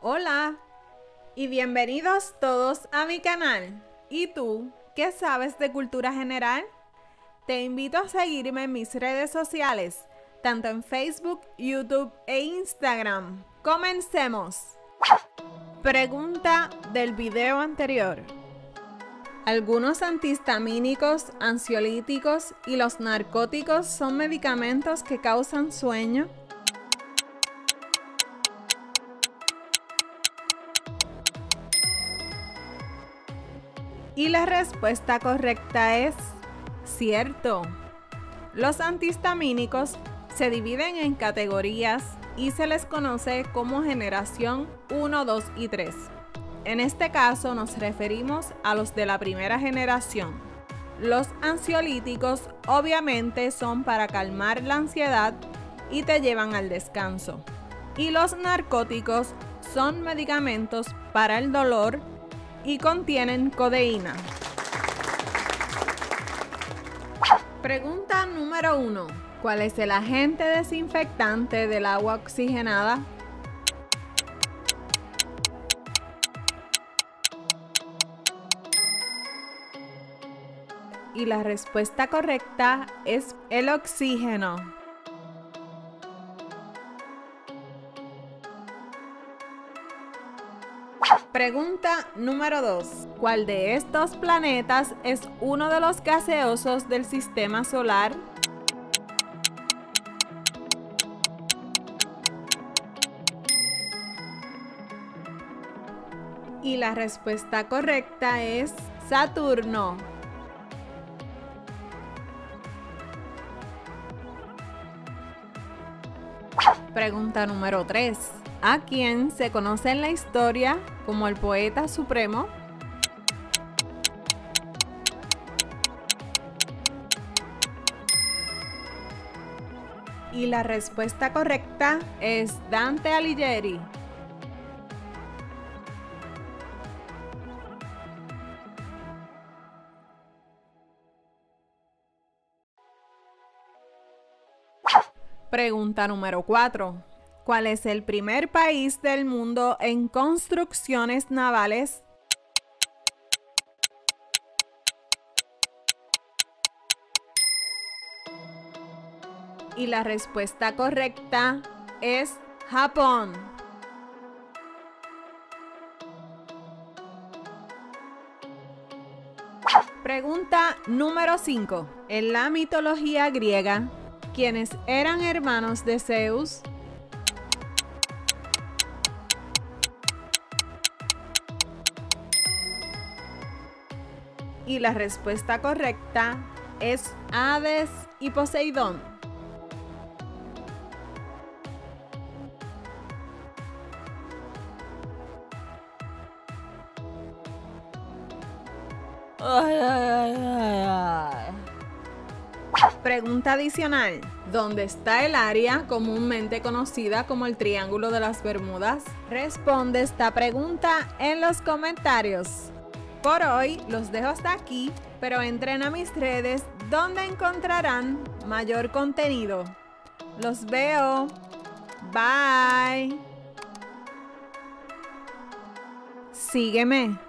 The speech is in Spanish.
Hola y bienvenidos todos a mi canal. ¿Y tú qué sabes de cultura general? Te invito a seguirme en mis redes sociales, tanto en Facebook, YouTube e Instagram. ¡Comencemos! Pregunta del video anterior. Algunos antihistamínicos, ansiolíticos y los narcóticos son medicamentos que causan sueño. Y la respuesta correcta es cierto. Los antihistamínicos se dividen en categorías y se les conoce como generación 1, 2 y 3. En este caso nos referimos a los de la primera generación. Los ansiolíticos obviamente son para calmar la ansiedad y te llevan al descanso. Y los narcóticos son medicamentos para el dolor y contienen codeína. Pregunta número 1. ¿Cuál es el agente desinfectante del agua oxigenada? Y la respuesta correcta es el oxígeno. Pregunta número 2. ¿Cuál de estos planetas es uno de los gaseosos del sistema solar? Y la respuesta correcta es Saturno. Pregunta número 3. ¿A quién se conoce en la historia como el poeta supremo? Y la respuesta correcta es Dante Alighieri. Pregunta número 4. ¿Cuál es el primer país del mundo en construcciones navales? Y la respuesta correcta es Japón. Pregunta número 5. En la mitología griega, ¿quiénes eran hermanos de Zeus? Y la respuesta correcta es Hades y Poseidón. Pregunta adicional. ¿Dónde está el área comúnmente conocida como el Triángulo de las Bermudas? Responde esta pregunta en los comentarios. Por hoy los dejo hasta aquí, pero entren a mis redes donde encontrarán mayor contenido. Los veo. Bye. Sígueme.